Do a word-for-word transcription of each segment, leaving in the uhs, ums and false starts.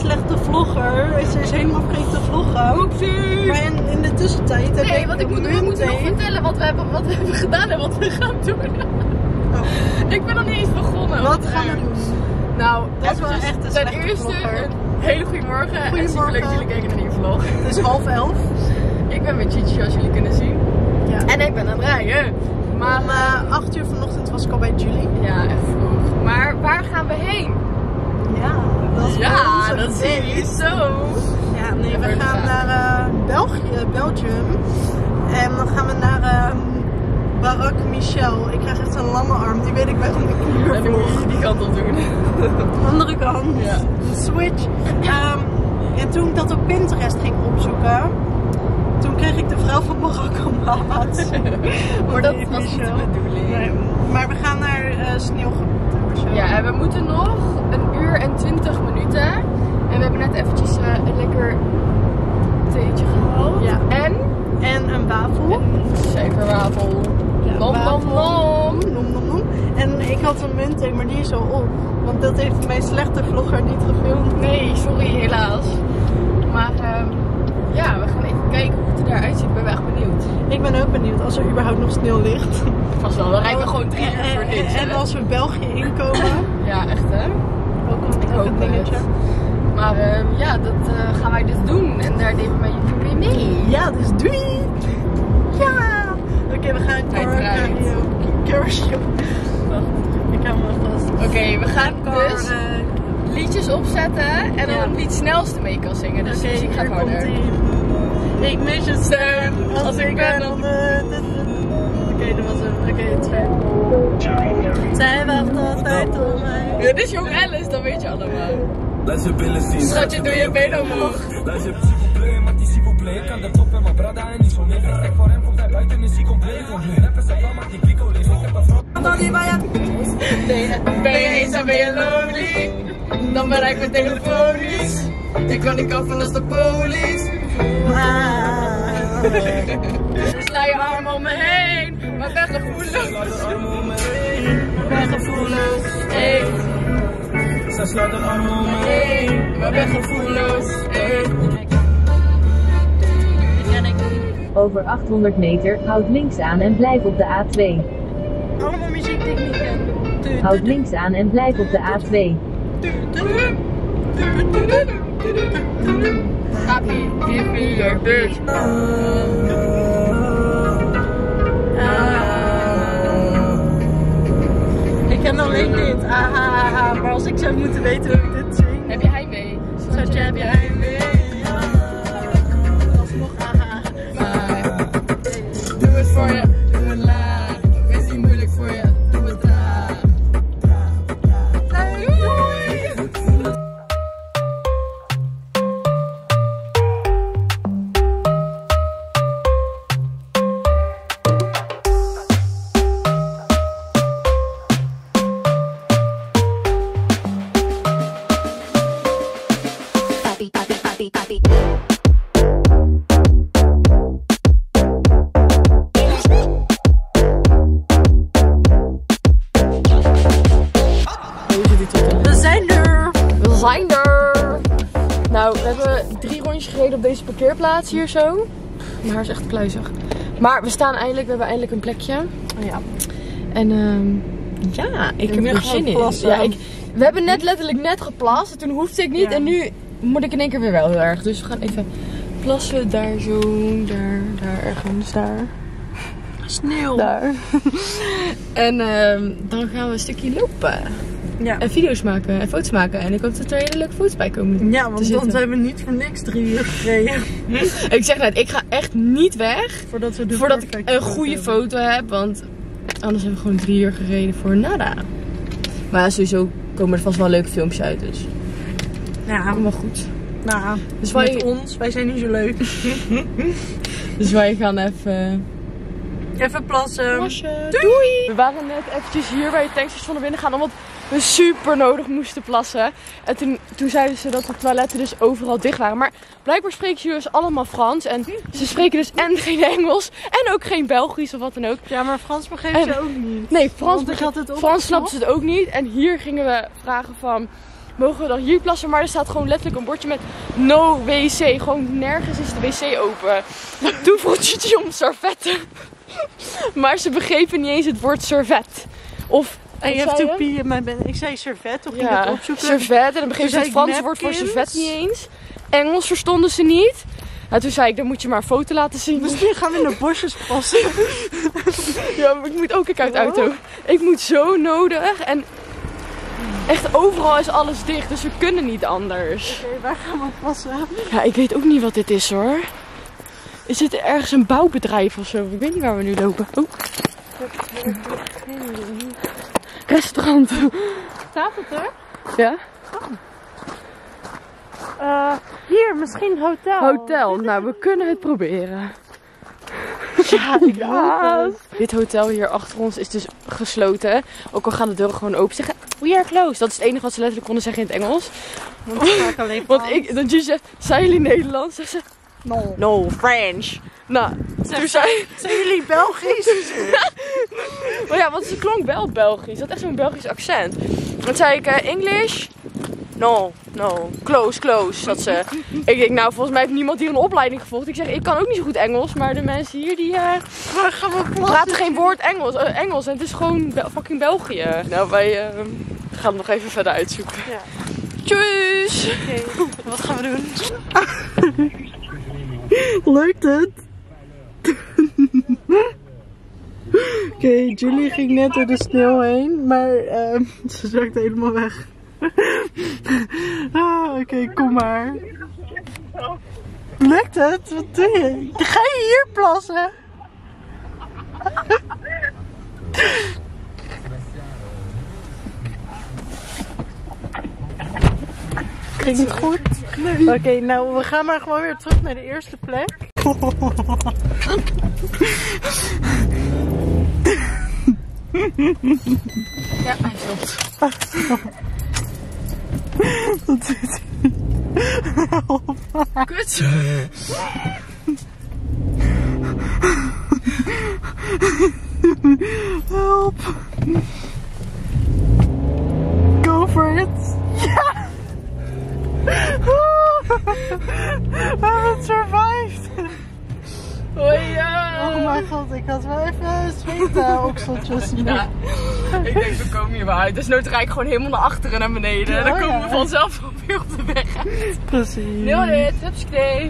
slechte vlogger. Ze is helemaal vergeten te vloggen. Oepsie! Maar in, in de tussentijd heb Nee, ik want ik moet, we moeten nog vertellen wat we, hebben, wat we hebben gedaan en wat we gaan doen. Oh. Ik ben nog niet eens begonnen. Wat gaan we doen? Nou, dat is wel echt een ten slechte eerste vlogger. een hele goede morgen. En superleuk dat jullie kijken naar die vlog. Het is half elf. Ik ben met Chichi, zoals jullie kunnen zien. Ja. En ik ben aan het rijden. Maar Om uh, acht uur vanochtend was ik al bij Julie. ja, echt vroeg. Maar waar gaan we heen? Ja, dat is Ja, dat zie je zo. Ja, nee, we gaan naar uh, België, Belgium. En dan gaan we naar uh, Barak Michel. Ik krijg echt een lamme arm, die weet ik weg om de knie. En dan moet je die kant op doen. Andere kant. Ja. Switch. Um, en toen ik dat op Pinterest ging opzoeken, toen kreeg ik de vrouw van Barack Obama. Maar dat was niet de bedoeling. Nee, maar we gaan naar uh, Sneeuwgebied of zo. Ja, en we moeten nog een uur en twintig minuten. En we hebben net eventjes uh, een lekker theetje gehaald. Ja. En? En een wafel. Een suikerwafel. Ja, nom, nom, nom. Nom, nom, nom. En ik had een muntthee, maar die is al op. Want dat heeft mijn slechte vlogger niet gefilmd. Nee, sorry, helaas. Maar uh, ja, we gaan even kijken hoe het eruit ziet. Ik ben wel echt benieuwd. Ik ben ook benieuwd als er überhaupt nog sneeuw ligt. Vast wel, dan rijden we gewoon drie uur voor dit. En, en als we België inkomen. Ja, echt hè? Ook een, Ik ook hoop een dingetje. het. Maar uh, ja, dat uh, gaan wij dus doen. En daar nemen wij jullie mee. Ja, dus doei! Ja! Oké, okay, we gaan karaoke. Karaoke. Wacht, ik hou me vast. Oké, okay, we gaan Kar dus liedjes opzetten en dan ja. Wie het snelste mee kan zingen. Dus okay, ik ga harder. Ik mis het stem als ik ben op de... Oké, okay, dat was hem. Oké, okay, het is ver. Zij wacht altijd op mij. Ja, dit is Jong Alice, dat weet je allemaal. Schatje, doe je been omhoog. Ik kan de top en mijn brada en niet zo meer. Kijk voor hem, komt hij buiten is hij compleet. Rappers zijn klaar, maakt die pico leeg. Ik heb een vrouw. Ben je eenzaam, ben je lonely? Dan bereik me telefonisch. Ik kan niet kaffen als de police. Sla je arm om me heen, maar ben gevoelloos. Ben gevoelloos, hey. Ze slaat de arm om me heen, maar ben gevoelloos, hey. Over achthonderd meter, houd links aan en blijf op de A twee. Allemaal muziek die ik niet ken. Houd links aan en blijf op de A twee. Happy, give me your bitch. Ik ken alleen dit. Aha, maar als ik zou moeten weten hoe ik dit zing. Heb je heimwee? Schatje, heb je heimwee? Ja. Dat is nog aha. Maar doe het voor je, doe het laag. Wees niet moeilijk voor je, doe het traag. Papi, papi, papi, papi. We zijn er! We zijn er! Nou, we hebben drie rondjes gereden op deze parkeerplaats hier zo. Mijn haar is echt kluizig. Maar we staan eindelijk, we hebben eindelijk een plekje. Ja. En um, ja, ik Ik heb ben er gewoon zin in. plassen. Ja, ik, we hebben net letterlijk net geplast. Toen hoefde ik niet Ja. en nu moet ik in één keer weer wel heel erg. Dus we gaan even plassen. Daar zo, daar, daar ergens, daar. Sneeuw. Daar. En um, dan gaan we een stukje lopen. Ja. En video's maken en foto's maken. En ik hoop dat er hele leuke foto's bij komen. Ja, want dan hebben we niet voor niks drie uur gereden. Ik zeg net, ik ga echt niet weg Voordat we de voordat ik perfecte een goede foto foto heb. Want anders hebben we gewoon drie uur gereden voor nada. Maar ja, sowieso komen er vast wel leuke filmpjes uit. Dus Ja, allemaal goed. nou, Dus met wij, ons, wij zijn niet zo leuk. dus wij gaan even... Even plassen. Doei. Doei! We waren net eventjes hier bij het tankstation naar binnen gaan omdat we super nodig moesten plassen. En toen, toen zeiden ze dat de toiletten dus overal dicht waren. Maar blijkbaar spreken ze dus allemaal Frans. En ze spreken dus en geen Engels en ook geen Belgisch of wat dan ook. Ja, maar Frans begrepen En- ze ook niet. Nee, Frans, Want ik had het Frans snapten opgezocht. ze het ook niet. En hier gingen we vragen van... mogen we dan hier plassen. Maar er staat gewoon letterlijk een bordje met no wc. Gewoon nergens is de wc open. Toen vroeg Gigi om servetten. Maar ze begrepen niet eens het woord servet. Of... I have to pee in my bed. Ik zei servet, of ging ja, het opzoeken? servet. En dan begreep ze het Franse woord voor servet niet eens. Engels verstonden ze niet. En toen zei ik, dan moet je maar een foto laten zien. Misschien gaan we in de bosjes passen. Ja, maar ik moet ook kijken uit de auto. Ik moet zo nodig. En echt overal is alles dicht. Dus we kunnen niet anders. Oké, okay, waar gaan we passen? Ja, ik weet ook niet wat dit is hoor. Is dit ergens een bouwbedrijf of zo? Ik weet niet waar we nu lopen. Oh. Restaurant. Staat het er? Ja. Oh. Uh, hier, misschien hotel. Hotel. Nou, we kunnen het proberen. Ja, ik ja. Dit hotel hier achter ons is dus gesloten. Ook al gaan de deuren gewoon open. Zeggen, we are closed. Dat is het enige wat ze letterlijk konden zeggen in het Engels. Want dan ga ik alleen Want ik, dan Gigi zegt, zijn jullie Nederlands? Zegt ze, no. No, French. Nou, zeg, toen zei... Zijn jullie Belgisch? Maar ja, want ze klonk wel Belgisch. Ze had echt zo'n Belgisch accent. Toen zei ik, uh, English? No, no. Close, close, zat ze. Ik denk, nou, volgens mij heeft niemand hier een opleiding gevolgd. Ik zeg, ik kan ook niet zo goed Engels, maar de mensen hier, die uh, waar gaan we praten geen woord Engels, uh, Engels. En het is gewoon Be fucking België. Nou, wij uh, gaan het nog even verder uitzoeken. Ja. Tjus! Oké, okay, wat gaan we doen? Lukt het? Oké, okay, Julie ging net door de sneeuw heen, maar uh, ze zakte helemaal weg. ah, Oké, okay, kom maar. Lukt het? Wat doe je? Ga je hier plassen? Ging het goed? Nee. Oké, okay, nou we gaan maar gewoon weer terug naar de eerste plek. Ja, hij stopt. Dat zit Help. Kut. Help. Go for it. Ja. We hebben het survived. Oh ja. Oh mijn god, ik had wel even zweetokseltjes. Ja. Ik denk, we komen hier wel uit. Dus nooit rijd ik gewoon helemaal naar achteren en naar beneden. En dan oh, komen ja. we vanzelf weer op de weg uit. Precies. Nul dit, hupskee.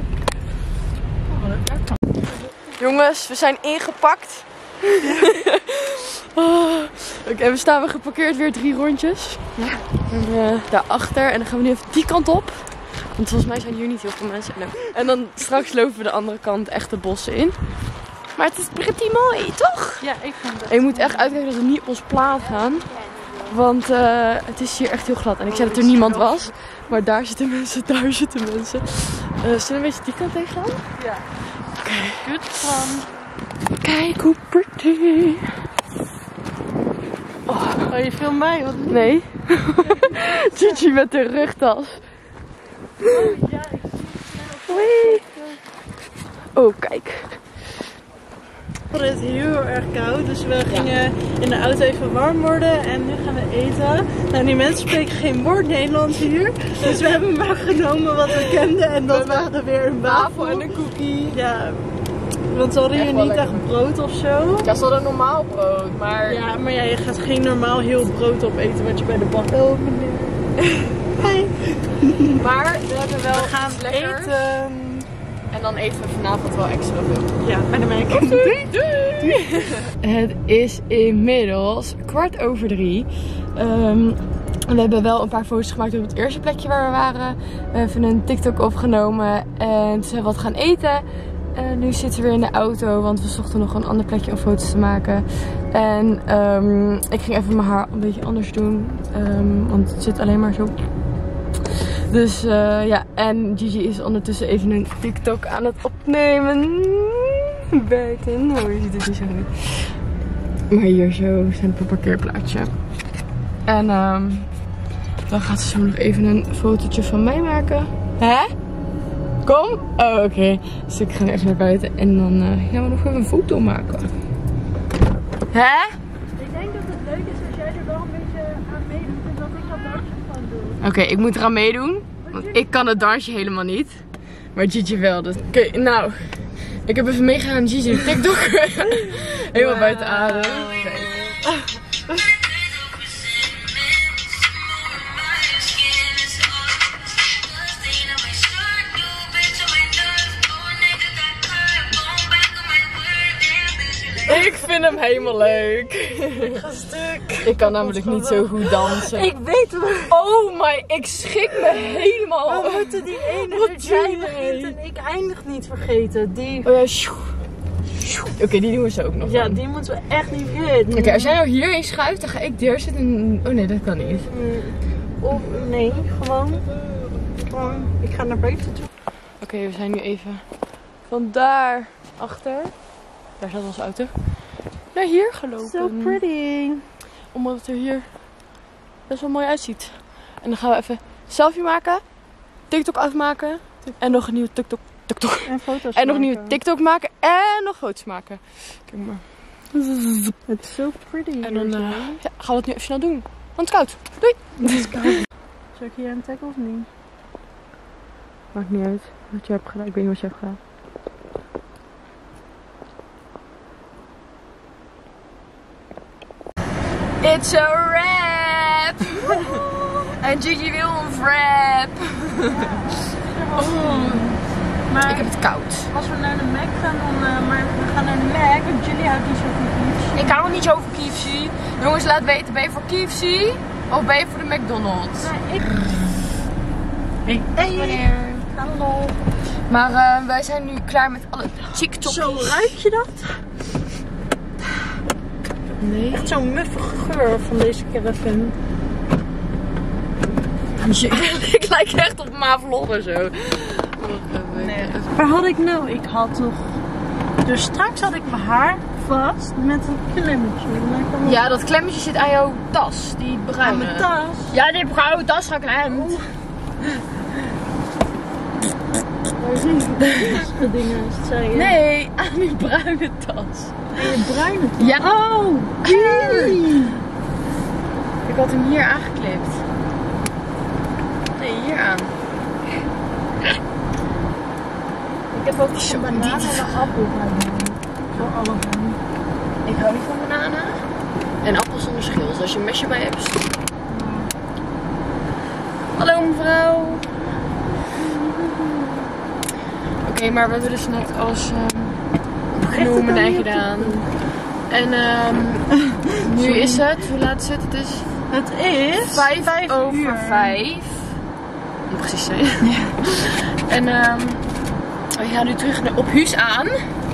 Jongens, we zijn ingepakt. Ja. Oh, Oké, okay, we staan weer geparkeerd, weer drie rondjes. Ja. En uh, daarachter. En dan gaan we nu even die kant op. Want volgens mij zijn hier niet heel veel mensen. Nee. En dan straks lopen we de andere kant echt de bossen in. Maar het is pretty mooi, toch? Ja, ik vind het. En je moet echt uitkijken dat we niet op ons plaat gaan. Want uh, het is hier echt heel glad. En ik zei dat er niemand was. Maar daar zitten mensen, daar zitten mensen. Uh, zullen we een beetje die kant tegen gaan? Ja. Oké. Okay. Good fun. Kijk hoe pretty. Oh, oh je filmt mij? Wat nee. Gigi met de rugtas. Oh ja, ik zie het. Oh, kijk. Het is heel erg koud, dus we gingen in de auto even warm worden en nu gaan we eten. Nou, die mensen spreken geen woord Nederlands hier, dus we hebben maar genomen wat we kenden en dat waren weer een wafel en een cookie. Ja, want ze hadden hier niet echt brood of zo. Ja, ze hadden normaal brood, maar... Ja, maar ja, je gaat geen normaal heel brood opeten wat je bij de bak... Oh, meneer. Hi. Maar we hebben wel we gaan lekker. eten. En dan eten we vanavond wel extra veel. Ja, bij de Mac. Doei, doei. Het is inmiddels kwart over drie. Um, we hebben wel een paar foto's gemaakt op het eerste plekje waar we waren. We hebben een TikTok opgenomen en toen zijn we wat gaan eten. En nu zitten we weer in de auto, want we zochten nog een ander plekje om foto's te maken. En um, ik ging even mijn haar een beetje anders doen, um, want het zit alleen maar zo. Dus uh, ja, en Gigi is ondertussen even een TikTok aan het opnemen. Buiten. Oh, je ziet het niet zo goed. Maar hier zo zijn op een parkeerplaatsje. En um, dan gaat ze zo nog even een fotootje van mij maken. Hè? Kom? Oh, oké. Okay. Dus ik ga even naar buiten en dan uh, gaan we nog even een foto maken. Hè? Ik denk dat het leuk is als jij er wel een beetje aan meedoet en dat ik dat dansje van doe. Oké, okay, ik moet eraan meedoen. Want ik kan het dansje helemaal niet. Maar Gigi wel. Dus... Oké, okay, nou. Ik heb even meegegaan Gigi de TikTok. Helemaal wow. Buiten adem. Okay. Ah. Ik vind hem helemaal leuk. Ik ga stuk. Ik kan namelijk niet zo goed dansen. Ik weet het. Oh my, ik schik me helemaal. We moeten die ene die jij begint en ik eindig niet vergeten. Die... Oh ja, Oké, okay, die doen we zo ook nog. Ja, die moeten we echt niet vergeten. Oké, okay, als jij nou hierin schuift, dan ga ik daar zitten en... Oh nee, dat kan niet. Of nee, gewoon. Gewoon, ik ga naar buiten toe. Oké, okay, we zijn nu even van daar achter. Daar staat onze auto. Naar hier gelopen. So pretty. Omdat het er hier best wel mooi uitziet. En dan gaan we even selfie maken. TikTok afmaken. En nog een nieuwe TikTok. TikTok. En foto's En nog een maken. nieuwe TikTok maken. En nog foto's maken. Kijk maar. It's so pretty. En dan uh, ja, gaan we het nu even snel doen. Want het is koud. Doei. Het is koud. Zal ik hier een tag of niet? Maakt niet uit wat je hebt gedaan. Ik weet niet wat je hebt gedaan. It's a wrap! En Gigi wil een wrap. Oh. Maar ik heb het koud. Als we naar de Mac gaan, dan uh, maar we gaan naar de Mac. Want Julie houdt niet zo van K F C. Ik hou niet zo van K F C. Jongens, laat weten, ben je voor K F C of ben je voor de McDonald's? Nee, ik... Hey, hey. Wanneer? Hallo. Maar uh, wij zijn nu klaar met alle TikTok's. Zo, ruik je dat? Nee. Echt zo'n muffige geur van deze caravan. Ik lijk echt op mijn vlogger zo. Nee. Waar had ik nou? Ik had toch... Dus straks had ik mijn haar vast met een klemmetje. Ja, dat klemmetje zit aan jouw tas. Die bruine. Aan mijn tas? Ja, die bruine tas geklemd. Oh. Waar zijn die dingen? Zei je? Nee, aan die bruine tas. Aan je bruine tas? Ja. Oh, die. Ik had hem hier aangeklipt. Nee, hier aan. Ik heb ook zo'n banaan en een appel. Zo allebei. Ik hou niet van bananen. En appels zonder schil. Dus als je een mesje bij hebt. Hallo mevrouw. Oké, okay, maar we hebben dus net alles um, genomen en gedaan. En um, nu is het, hoe laat is het? Het is, het is vijf, vijf over uur. vijf. Moet precies zijn. Ja. En um, we gaan nu terug naar, op Huus aan.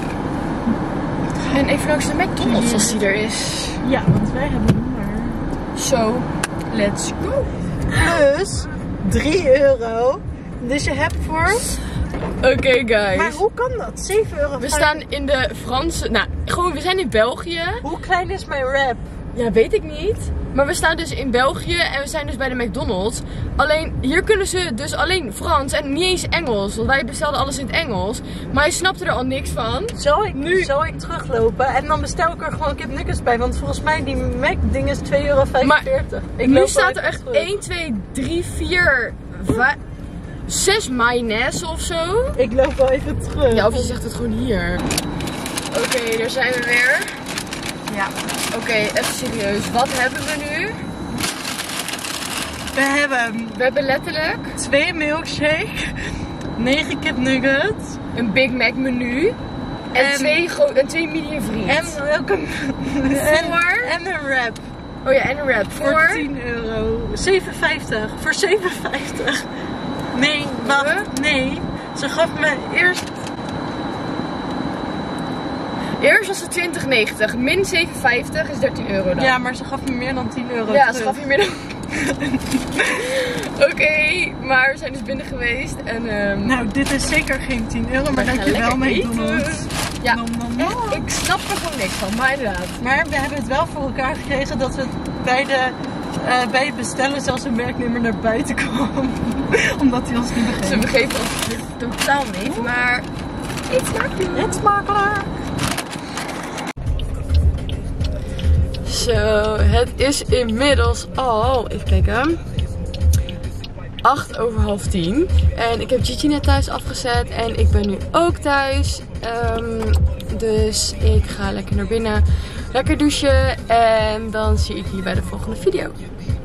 En even langs de McDonald's als die er is. Ja, want wij hebben honger. Zo, so, let's go. Dus drie euro. Dus je hebt voor... Oké okay, guys. Maar hoe kan dat? zeven euro. We staan in de Franse... Nou, gewoon, we zijn in België. Hoe klein is mijn wrap? Ja, weet ik niet. Maar we staan dus in België en we zijn dus bij de McDonald's. Alleen, hier kunnen ze dus alleen Frans en niet eens Engels. Want wij bestelden alles in het Engels. Maar je snapte er al niks van. Zal ik, nu... zal ik teruglopen en dan bestel ik er gewoon kipnuggets bij. Want volgens mij die Mac-ding is twee euro vijfenveertig. Maar nu staat er echt één, twee, drie, vier, vijf... zes mayonaise of zo. Ik loop wel even terug. Ja, of je zegt het gewoon hier. Oké, okay, daar zijn we weer. Ja. Oké, okay, even serieus. Wat hebben we nu? We hebben... We hebben letterlijk... twee milkshake, negen kipnuggets, een Big Mac menu en, en, twee, en twee medium friet. En ook een... Voor... En, en een wrap. Oh ja, en een wrap. Voor, voor tien euro. zeven vijftig. Voor zeven vijftig. Nee, wacht. Nee. Ze gaf me eerst... Eerst was het twintig negentig. Min zeven vijftig is dertien euro dan. Ja, maar ze gaf me meer dan tien euro Ja, terug. ze gaf je meer dan... Oké, okay, maar we zijn dus binnen geweest en... Um... Nou, dit is zeker geen tien euro, maar dat je wel McDonald's. Ja, nom, nom, nom. Echt, ik snap er gewoon niks van, maar inderdaad. Maar we hebben het wel voor elkaar gekregen dat we bij, de, uh, bij het bestellen zelfs een werknemer naar buiten kwam. Omdat hij ons niet begreep. Ze begrepen ons totaal niet, maar... Eet smakelijk. Eet smakelijk. Zo, het is inmiddels al, even kijken, acht over half tien. En ik heb Gigi net thuis afgezet en ik ben nu ook thuis. Um, dus ik ga lekker naar binnen, lekker douchen en dan zie ik jullie bij de volgende video.